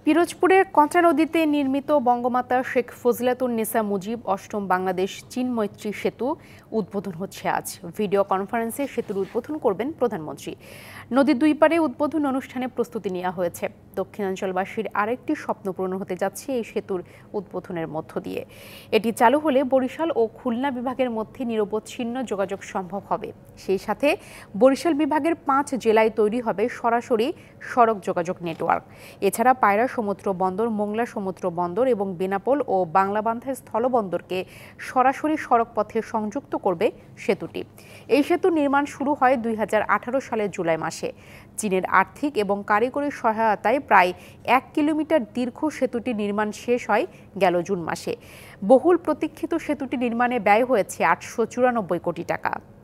পিরোজপুরের কঞ্চা নদীতে নির্মিত বঙ্গমাতা শেখ ফজিলাতুন্নেসা মুজিব অষ্টম বাংলাদেশ চীন মৈত্রী সেতু উদ্বোধন হচ্ছে আজ। ভিডিও কনফারেন্সে সেতুর উদ্বোধন করবেন প্রধানমন্ত্রী। নদীর দুই পারে উদ্বোধন অনুষ্ঠানে প্রস্তুতি নেওয়া হয়েছে। দক্ষিণাঞ্চলবাসীর আরেকটি স্বপ্ন পূরণ হতে যাচ্ছে এই সেতুর উদ্বোধনের মধ্য দিয়ে। এটি চালু হলে বরিশাল ও খুলনা বিভাগের মধ্যে নিরবচ্ছিন্ন যোগাযোগ সম্ভব হবে। সেই সাথে বরিশাল বিভাগের 5 জেলায় তৈরি হবে সরাসরি সড়ক যোগাযোগ নেটওয়ার্ক। এছাড়া পায়রা সমুদ্র বন্দর, মোংলা সমুদ্র বন্দর এবং বেনাপোল ও বাংলাবান্ধার স্থলবন্দরকে সরাসরি সড়ক পথে সংযুক্ত করবে সেতুটি। এই সেতু নির্মাণ শুরু হয় 2018 সালের জুলাই মাসে। চীনের আর্থিক এবং কারিগরি সহায়তায় প্রায় 1 কিলোমিটার দীর্ঘ সেতুটি নির্মাণ শেষ হয় গেল জুন মাসে। বহুল প্রতীক্ষিত সেতুটি নির্মাণে ব্যয় হয়েছে 894 কোটি টাকা।